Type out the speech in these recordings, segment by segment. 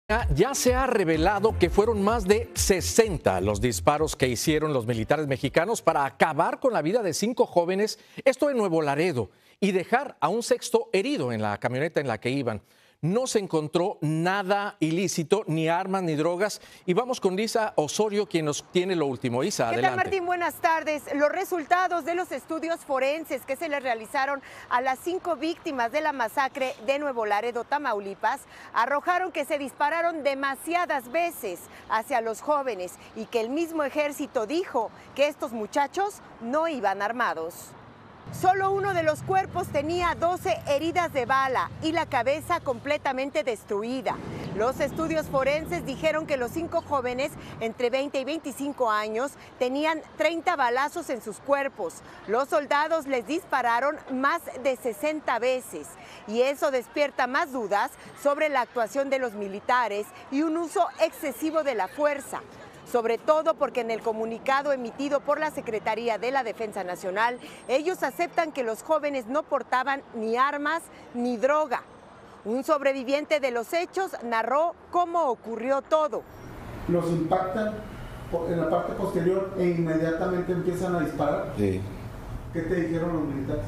Ya se ha revelado que fueron más de 60 los disparos que hicieron los militares mexicanos para acabar con la vida de 5 jóvenes, esto en Nuevo Laredo, y dejar a un sexto herido en la camioneta en la que iban. No se encontró nada ilícito, ni armas, ni drogas. Y vamos con Lisa Osorio, quien nos tiene lo último. Isa, adelante. ¿Qué tal, Martín? Buenas tardes. Los resultados de los estudios forenses que se le realizaron a las 5 víctimas de la masacre de Nuevo Laredo, Tamaulipas, arrojaron que se dispararon demasiadas veces hacia los jóvenes y que el mismo ejército dijo que estos muchachos no iban armados. Solo uno de los cuerpos tenía 12 heridas de bala y la cabeza completamente destruida. Los estudios forenses dijeron que los 5 jóvenes entre 20 y 25 años tenían 30 balazos en sus cuerpos. Los soldados les dispararon más de 60 veces y eso despierta más dudas sobre la actuación de los militares y un uso excesivo de la fuerza. Sobre todo porque en el comunicado emitido por la Secretaría de la Defensa Nacional, ellos aceptan que los jóvenes no portaban ni armas ni droga. Un sobreviviente de los hechos narró cómo ocurrió todo. Los impactan en la parte posterior e inmediatamente empiezan a disparar. Sí. ¿Qué te dijeron los militares?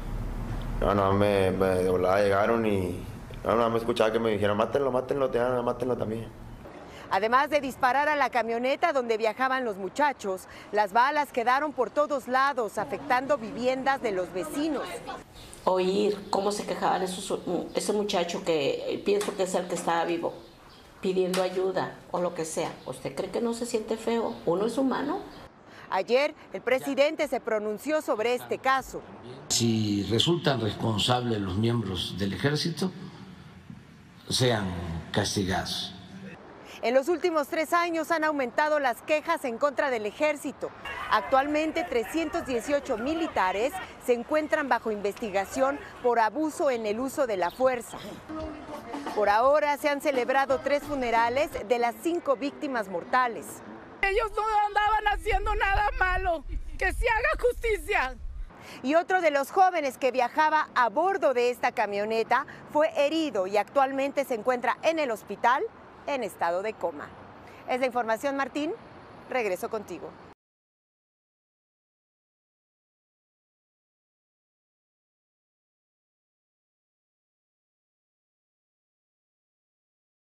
No, me de volada llegaron y no me escuchaba que me dijeron, mátenlo, mátenlo también. Además de disparar a la camioneta donde viajaban los muchachos, las balas quedaron por todos lados, afectando viviendas de los vecinos. Oír cómo se quejaban ese muchacho que pienso que es el que estaba vivo, pidiendo ayuda o lo que sea. ¿Usted cree que no se siente feo? ¿Uno es humano? Ayer, el presidente se pronunció sobre este caso. Si resultan responsables los miembros del ejército, sean castigados. En los últimos 3 años han aumentado las quejas en contra del ejército. Actualmente 318 militares se encuentran bajo investigación por abuso en el uso de la fuerza. Por ahora se han celebrado 3 funerales de las 5 víctimas mortales. Ellos no andaban haciendo nada malo, que se haga justicia. Y otro de los jóvenes que viajaba a bordo de esta camioneta fue herido y actualmente se encuentra en el hospital en estado de coma. Es la información, Martín. Regreso contigo.